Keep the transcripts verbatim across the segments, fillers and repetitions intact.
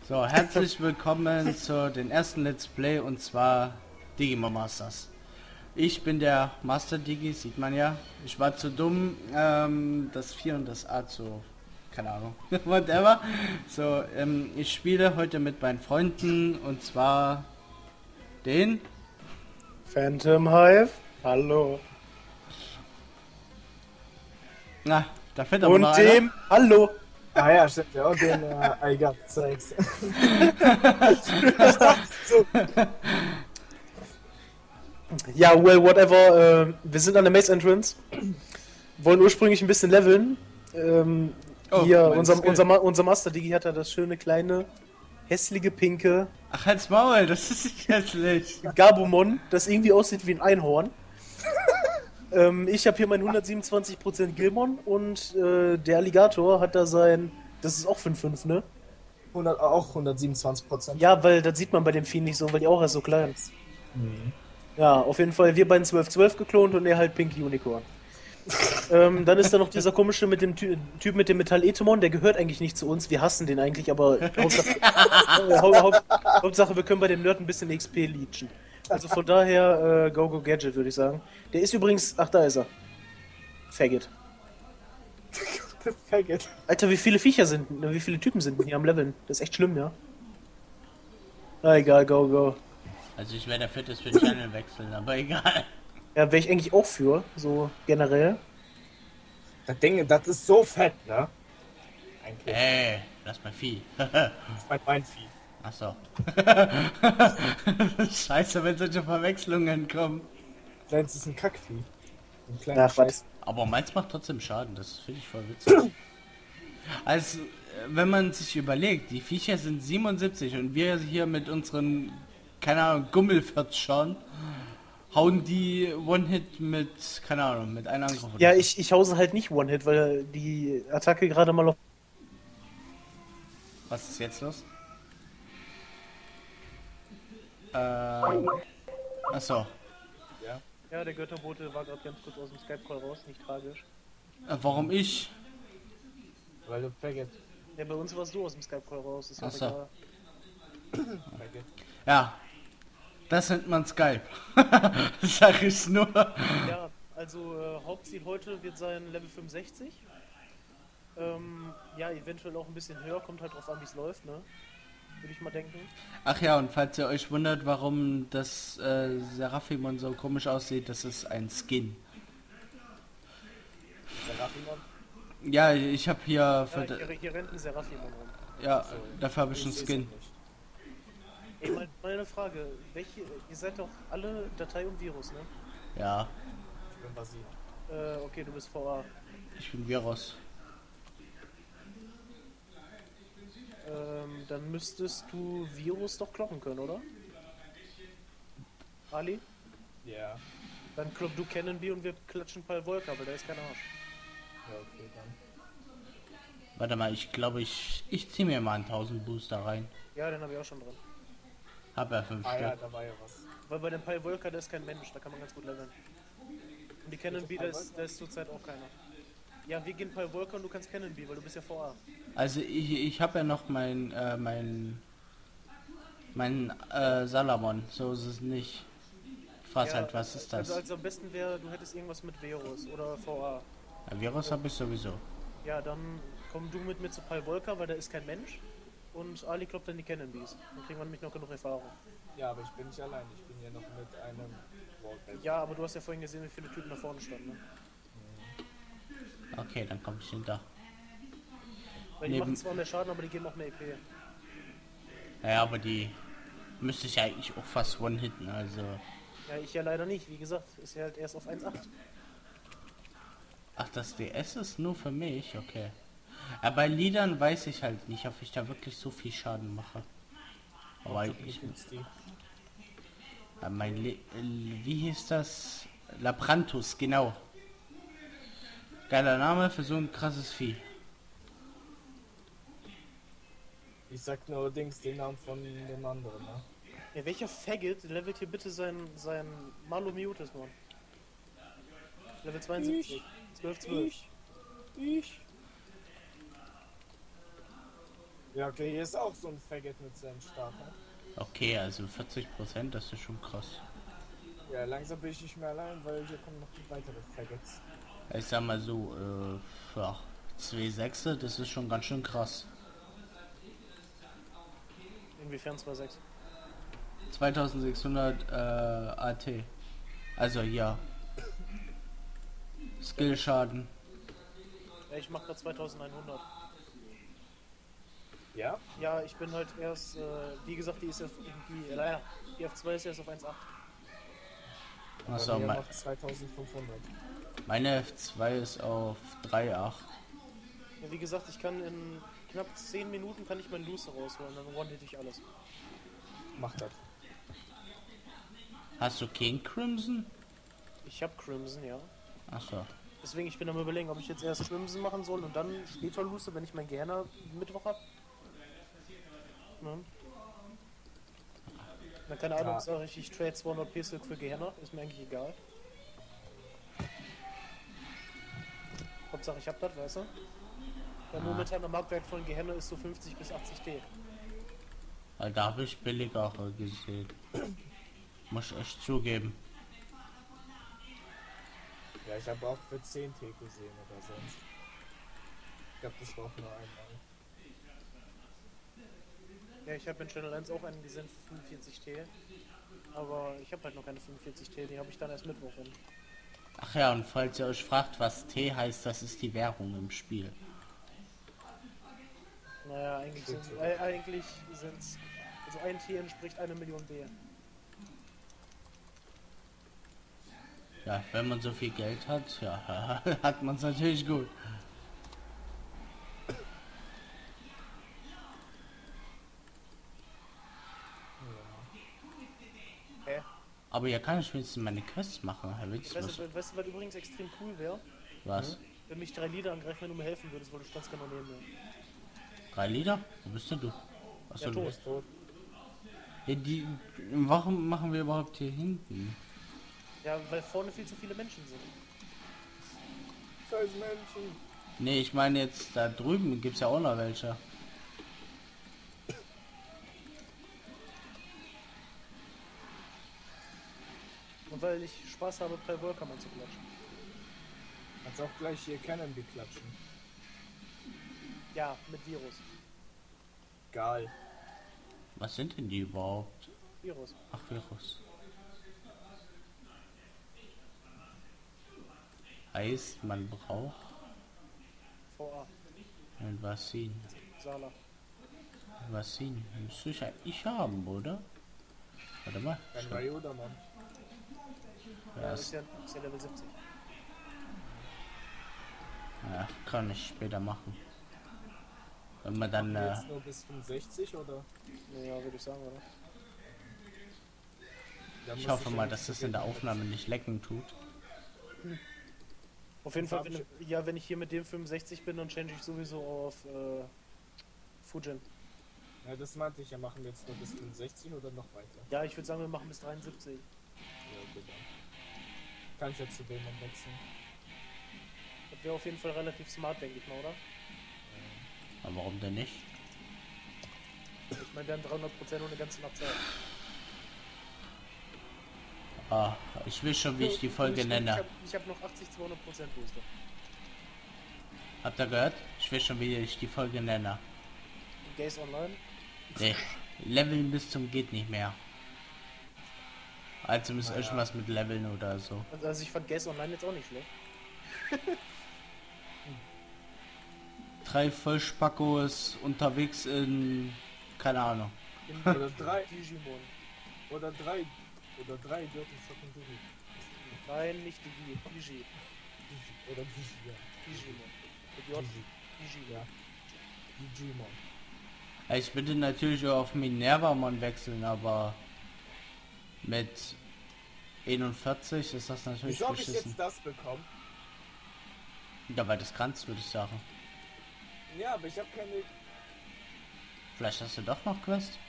So, herzlich willkommen zu den ersten Let's Play und zwar Digimon Masters. Ich bin der Master Digi, sieht man ja. Ich war zu dumm, ähm, das vier und das A zu... keine Ahnung, whatever. So, ähm, ich spiele heute mit meinen Freunden und zwar den... Phantom Hive, hallo. Na, da fällt aber Und noch dem, einer. hallo. Ah ja, stimmt ja. Und den äh, I got sex. So. Ja, well, whatever. Äh, wir sind an der Maze Entrance. Wollen ursprünglich ein bisschen leveln. Ähm, Oh, hier, mein unser, Skill. unser, Ma- unser Master Digi hat da das schöne, kleine, hässliche, pinke Ach, halt's Maul, das ist nicht hässlich. Gabumon, das irgendwie aussieht wie ein Einhorn. ähm, ich habe hier mein hundertsiebenundzwanzig Prozent Gilmon und äh, der Alligator hat da sein... Das ist auch fünf fünf, ne? hundert, auch hundertsiebenundzwanzig Prozent. Ja, weil das sieht man bei dem Vieh nicht so, weil die auch erst so klein ist. Ja, auf jeden Fall wir beiden zwölf zwölf geklont und er halt Pink Unicorn. ähm, dann ist da noch dieser komische mit dem Ty Typ mit dem Metall-Etemon, der gehört eigentlich nicht zu uns, wir hassen den eigentlich, aber Hauptsache, äh, Hau Haupt Hauptsache wir können bei dem Nerd ein bisschen X P leechen. Also von daher, äh, Go Go Gadget würde ich sagen. Der ist übrigens, ach da ist er. Faggot. Faggot. Alter, wie viele Viecher sind, wie viele Typen sind denn hier am Leveln? Das ist echt schlimm, ja. Na egal, go, go. Also ich wäre dafür, dass wir die Channel wechseln, aber egal. Ja, wäre ich eigentlich auch für, so generell. Das Ding, das ist so fett, ne? Eigentlich. Ey, lass mal Vieh. Das ist mein, mein Vieh. Achso. Scheiße, wenn solche Verwechslungen kommen. Deins ist ein Kackvieh. Ein kleiner Ach, was? Scheiß. Aber meins macht trotzdem Schaden, das finde ich voll witzig. Also, wenn man sich überlegt, die Viecher sind siebenundsiebzig und wir hier mit unseren, keine Ahnung, Gummelfirtschern hauen die One-Hit mit, keine Ahnung, mit einem Angriff. oder Ja, so. ich, ich hause halt nicht One-Hit, weil die Attacke gerade mal auf... Was ist jetzt los? Ähm. Achso. Ja. Ja, der Götterbote war gerade ganz kurz aus dem Skype-Call raus, nicht tragisch. Äh, warum ich? Weil du Faggot. Ja, bei uns warst du aus dem Skype-Call raus, ist ja Ach so. egal. Faggot. Ja. Das nennt man Skype. Sag ich nur. Ja, also äh, Hauptziel heute wird sein Level fünfundsechzig. Ähm, ja, eventuell auch ein bisschen höher, kommt halt drauf an, wie es läuft, ne? Würde ich mal denken. Ach ja, und falls ihr euch wundert, warum das äh, Seraphimon so komisch aussieht, das ist ein Skin. Seraphimon? Ja, ich habe hier... Ja, Für, hier, hier rennt ein Seraphimon rum. ja, dafür habe ich einen seh's Skin. auch nicht. Ey, mal, mal eine Frage. Welche, ihr seid doch alle Datei und Virus, ne? Ja, Ich bin Basil. Äh, okay, du bist V A. ich bin Virus. Ähm, dann müsstest du Virus doch kloppen können, oder? Ali? Ja. Dann klopp du Cannonbee und wir klatschen Pal Volker, weil der ist kein Arsch. Ja, okay, dann. Warte mal, ich glaube, ich, ich ziehe mir mal einen tausend Booster rein. Ja, den habe ich auch schon drin. Hab ja fünf Ah ja, Stück. da war ja was. Weil bei dem Pal Volker, der ist kein Mensch, da kann man ganz gut leveln. Und die Cannonbee, da ist, da ist zurzeit auch keiner. Ja, wir gehen Pal Volker und du kannst Cannonbee, weil du bist ja V A. Also ich, ich habe ja noch mein, äh, mein, mein äh, Salamon, so ist es nicht. Frag Ja, halt, was ist das? Also, also am besten wäre, du hättest irgendwas mit Virus oder V A. Ja, Virus habe ich sowieso. Ja, dann komm du mit mir zu Pal Volker, weil der ist kein Mensch. Und Ali kloppt dann die Cannonbees. Dann kriegen wir nämlich noch genug Erfahrung. Ja, aber ich bin nicht allein. Ich bin ja noch mit einem Wallpaper. Ja, aber du hast ja vorhin gesehen, wie viele Typen da vorne standen, ne? Okay, dann komme ich hinter. Weil die Neben- machen zwar mehr Schaden, aber die geben auch mehr E P. Ja, aber die müsste ich ja eigentlich auch fast one-hitten, also... Ja, ich ja leider nicht. Wie gesagt, ist ja halt erst auf eins Komma acht. Ach, das D S ist nur für mich, okay. Aber bei Liedern weiß ich halt nicht, ob ich da wirklich so viel Schaden mache. Aber ich, Ich bin's die. ja, mein Le äh, wie hieß das? Labrantus, genau. Geiler Name für so ein krasses Vieh. Ich sag nur Dings den Namen von dem anderen, ne? Ja, welcher Faggot levelt hier bitte sein, sein Malomiotis, Mann? Level zweiundsiebzig. zwölf zwölf. Ich. Ich. Ja, okay, hier ist auch so ein Faggot mit seinem Starter. Okay, also vierzig Prozent, das ist schon krass. Ja, langsam bin ich nicht mehr allein, weil hier kommen noch weitere Faggots. Ich sag mal so, äh, ja, zwei Sechse, das ist schon ganz schön krass. Inwiefern zwei Komma sechs? zweitausendsechshundert äh, A T. Also ja. Skillschaden. Ja, ich mach grad zweitausendeinhundert. Ja? Ja, ich bin halt erst, äh, wie gesagt, die ist erst irgendwie, naja, die F zwei ist erst auf eins Komma acht. Achso, Bei mir mein, noch zweitausendfünfhundert. meine F zwei ist auf drei Komma acht. Ja, wie gesagt, ich kann in knapp zehn Minuten kann ich meinen Loose rausholen, dann one-hit ich alles. Mach das. Hast du King Crimson? Ich hab Crimson, ja. Achso. Deswegen, ich bin am überlegen, ob ich jetzt erst Crimson machen soll und dann später Loose, wenn ich mein Gehenna Mittwoch hab. Ne? Na, keine Ahnung, Ja. sag ich, ich trade zweihundert P-Silk für Gehenna, ist mir eigentlich egal. Hauptsache ich hab das, weißt du? Der momentane Marktwert von Gehenna ist so fünfzig bis achtzig T. Weil da habe ich billigere gesehen. Muss ich echt zugeben. Ja, ich habe auch für zehn T gesehen oder sonst. Ich glaube, das war auch nur einmal. Ja, ich habe in Channel eins auch einen gesehen für fünfundvierzig T. Aber ich habe halt noch keine fünfundvierzig T, die habe ich dann erst Mittwoch hin. Ach ja, und falls ihr euch fragt, was T heißt, das ist die Währung im Spiel. Naja, eigentlich sind äh, eigentlich sind's. Also ein T entspricht einer Million B. Ja, wenn man so viel Geld hat, ja, hat man es natürlich gut. Hä? Aber hier kann ich wenigstens meine Quests machen. Herr Witz, Weißt was? du, weißt du, was übrigens extrem cool wäre? was? Wenn mich drei Lieder angreifen, wenn du mir helfen würdest, weil du standst genau neben mir. Drei Lieder? Wo bist denn du? Achso, Ja, du tot. bist. Ist tot. Ja, die, warum machen wir überhaupt hier hinten? Ja, weil vorne viel zu viele Menschen sind. Scheiß Menschen. Nee, ich meine jetzt da drüben gibt's ja auch noch welche. Und weil ich Spaß habe, bei Workern anzuklatschen. Kannst auch gleich hier Cannon beklatschen. Ja, mit Virus. Geil. Was sind denn die überhaupt? Virus. Ach, Virus. Heißt, man braucht V A. ein Vassin. Sala. Vassin müsste ich eigentlich haben, oder? Warte mal. Ein Schau. Ryoda, Mann. Ja, Ja, das ist ja, ist ja Level siebzig. ja, kann ich später machen. Wenn man dann... Äh, Jetzt nur bis fünfundsechzig oder? Ja, würde ich sagen, oder? Da ich muss hoffe ja mal, nicht dass so das in der viel Aufnahme nicht lecken tut. Auf jeden Fall, wenn, Farbe- ja, wenn ich hier mit dem fünfundsechzig bin, dann change ich sowieso auf äh, Fujin. Ja, das meinte ich ja. Machen wir jetzt nur bis fünfundsechzig oder noch weiter? Ja, ich würde sagen, wir machen bis dreiundsiebzig. Ja, okay, dann. Kann ich ja zu dem dann wechseln. Das wäre auf jeden Fall relativ smart, denke ich mal, oder? Aber warum denn nicht? Ich meine, wir haben dreihundert Prozent ohne ganze Nacht Zeit. Ah, ich will schon, wie ich die Folge ich, nenne. Ich habe ich hab noch achtzig, zweihundert Prozent Booster. Habt ihr gehört? Ich will schon, wie ich die Folge nenne. Gaze Online. Nee, Leveln bis zum geht nicht mehr. Also müsst ihr Naja. irgendwas mit Leveln oder so. Also, also ich fand Gaze Online jetzt auch nicht schlecht. Drei Vollspackos unterwegs in... keine Ahnung. In Oder drei. Digimon. Oder drei. Oder drei Idioten zocken Digi. Nein, nicht Digi. Digi. Oder Digi, ja. Digimon. Idiot. Digi. Digi. Ja. Digimon. Ich würde natürlich auch auf Minerva-Mon wechseln, aber... mit einundvierzig ist das natürlich Wieso habe ich beschissen. jetzt das bekommen? Ja, weil das kannst, würde ich sagen. Ja, aber ich habe keine. Vielleicht hast du doch noch Quest?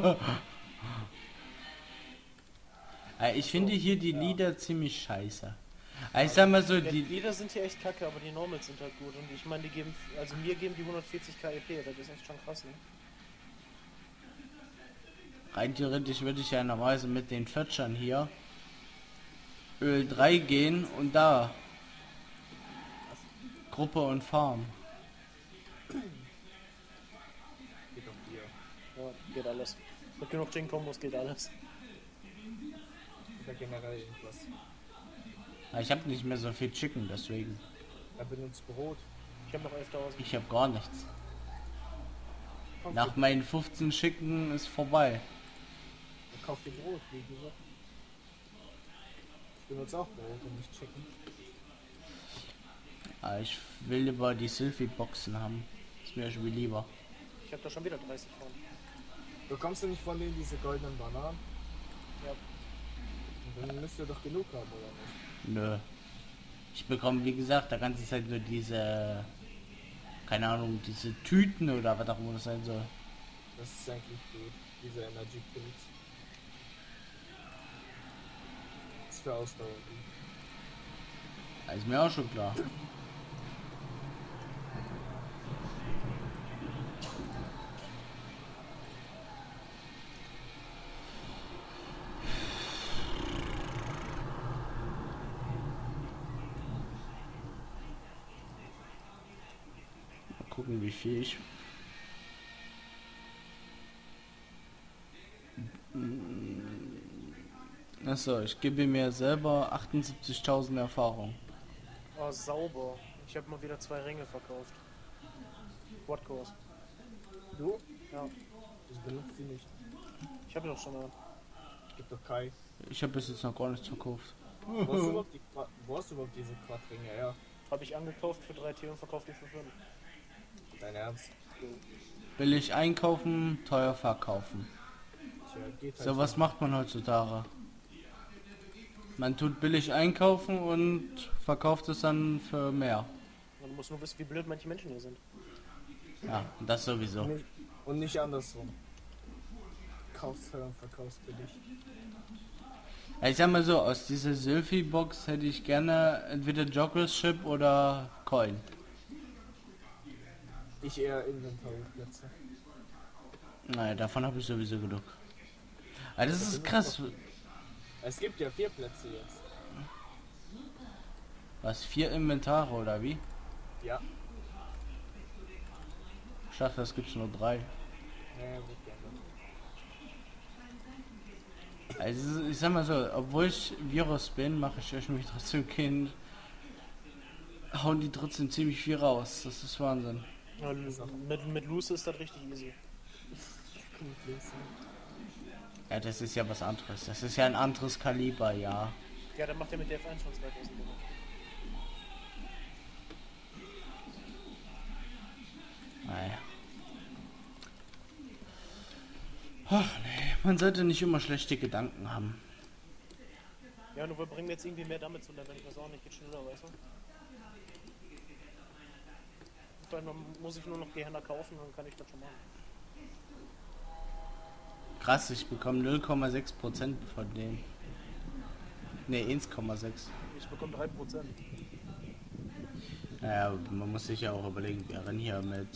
Äh, ich finde hier die ja. Lieder ziemlich scheiße. Äh, Ich sag mal so, Ja, die die... Lieder sind hier echt kacke, aber die Normals sind halt gut. Und ich meine, die geben, also mir geben die hundertvierzig K E P, das ist echt schon krass, ne? Rein theoretisch würde ich ja normalerweise mit den Pfötschern hier Öl drei gehen und da Gruppe und Farm. Geht doch hier. Ja, geht alles. Mit genug Jing-Kombos geht alles. Oder generell irgendwas. Ja, ich habe nicht mehr so viel Chicken, deswegen. Er benutzt Brot. Ich habe noch elftausend. Ich habe gar nichts. Kauf Nach dir, meinen fünfzehn Chicken ist vorbei. kauf dir Brot, wie gesagt. Ich benutze auch Brot und nicht Chicken. Aber ich will lieber die Sylphie-Boxen haben. Ist mir schon lieber. Ich habe da schon wieder dreißig von. Bekommst du nicht von denen diese goldenen Bananen? Ja. Und dann müsst ihr doch genug haben, oder nicht? Nö. Ich bekomme, wie gesagt, da ganze Zeit nur diese, keine Ahnung, diese Tüten oder was auch immer das sein soll. Das ist eigentlich gut, diese Energy Pills. Das ist für Ausdauer gut. Das ist mir auch schon klar. Mal gucken, wie viel ich... Achso, ich gebe mir selber achtundsiebzigtausend Erfahrung. Oh, sauber. Ich habe mal wieder zwei Ringe verkauft. Quad-Kurs. Du? Ja. Ich benutze die nicht. Ich habe doch schon mal. Gibt doch Kai. Ich habe bis jetzt noch gar nichts verkauft. Wo hast du überhaupt, die, Qua- wo hast du überhaupt diese Quadringe? Ja, Habe ich angekauft für drei T und verkauft die für fünf. dein Ernst. Billig einkaufen, teuer verkaufen. Tja, geht halt So was macht man heutzutage. Man tut billig einkaufen und verkauft es dann für mehr. Man muss nur wissen, wie blöd manche Menschen hier sind. Ja, das sowieso. Nicht, und nicht andersrum. Kaufst teuer und verkaufst billig. Ja, ich sag mal so, aus dieser Sylphie-Box hätte ich gerne entweder Joggers Chip oder Coin. Ich eher Inventarplätze. Naja, davon habe ich sowieso genug. Aber das ist krass. Es gibt ja vier Plätze jetzt. Was, vier Inventare oder wie? Ja. Ich dachte, es gibt's nur drei. Naja, wird gerne. Also ich sag mal so, obwohl ich Virus bin, mache ich euch mich trotzdem Kind. Hauen die trotzdem ziemlich viel raus. Das ist Wahnsinn. Ja, mit, mit Luce ist das richtig easy. Ja, das ist ja was anderes. Das ist ja ein anderes Kaliber, ja. Ja, dann macht er mit der F eins schon zweitausend. Naja. Ach nee, man sollte nicht immer schlechte Gedanken haben. Ja, nur wir bringen jetzt irgendwie mehr damit zu leveln. Ich weiß auch nicht, geht schneller, weißt du? Vielleicht muss ich nur noch Gehirn kaufen, dann kann ich das schon machen. Krass, ich bekomme null Komma sechs Prozent von denen. Ne, eins Komma sechs. Ich bekomme drei Prozent. Naja, man muss sich ja auch überlegen, wir rennen hier mit...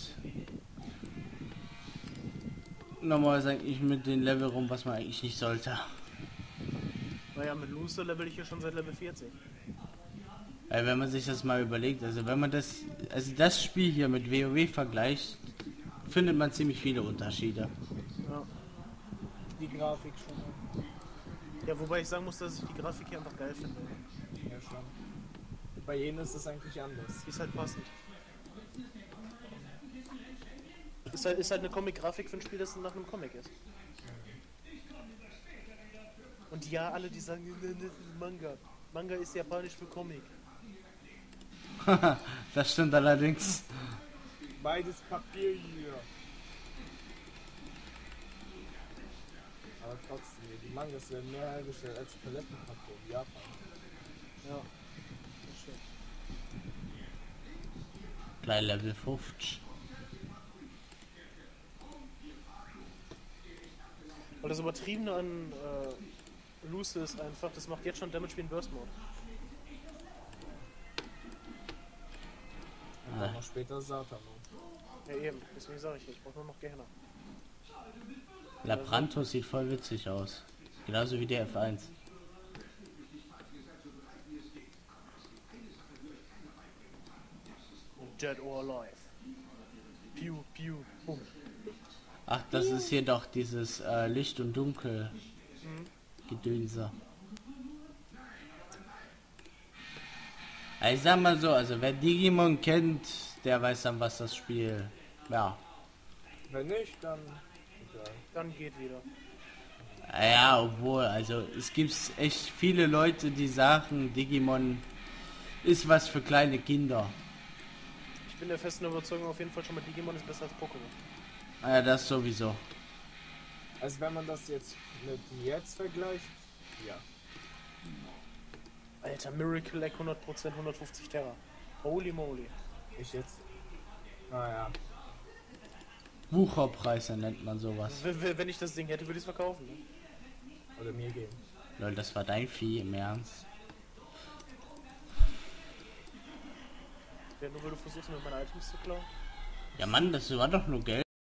Normalerweise eigentlich mit den Level rum, was man eigentlich nicht sollte. Naja, mit Luce level ich hier schon seit Level vierzig. Weil wenn man sich das mal überlegt, also wenn man das, also das Spiel hier mit WoW vergleicht, findet man ziemlich viele Unterschiede. Ja. Die Grafik schon. Ja, wobei ich sagen muss, dass ich die Grafik hier einfach geil finde. Ja, schon. Bei jenen ist es eigentlich anders. Die ist halt passend. Ist halt, ist halt eine Comic-Grafik für ein Spiel, das nach einem Comic ist. Und ja, alle die sagen, das ist Manga. Manga ist japanisch für Comic. Das stimmt allerdings. Beides Papier hier. Aber trotzdem, die Mangas werden mehr hergestellt als Palettenpapier in Japan. Ja, das stimmt. Gleich Level fünfzig. Weil das Übertriebene an äh, Luce ist einfach, das macht jetzt schon Damage wie ein Burst Mode. Und dann noch später Satano. Ja eben, deswegen sage ich, ich brauche nur noch Gehirn. Labranto sieht voll witzig aus. Genauso wie der F eins. Dead or Alive. Piu, piu, bum. Ach, das ist hier doch dieses äh, Licht und Dunkel Mhm. Gedönse. Ich sag mal so, also wer Digimon kennt, der weiß dann, was das Spiel. Ja. Wenn nicht, dann egal. Dann geht wieder. Ja, obwohl, also es gibt echt viele Leute, die sagen, Digimon ist was für kleine Kinder. Ich bin der festen Überzeugung auf jeden Fall schon mal, Digimon ist besser als Pokémon. Ja, das sowieso. Also wenn man das jetzt mit jetzt vergleicht, ja. Alter, Miracle Egg hundert Prozent, hundertfünfzig Terra. Holy moly. Ich jetzt. Naja. Wucherpreise nennt man sowas. W w- wenn ich das Ding hätte, würde ich es verkaufen. Ne? Oder mir geben. Lol, das war dein Vieh, im Ernst. Ja, nur weil du versuchst, mir meine Items zu klauen. Ja Mann, das war doch nur Geld.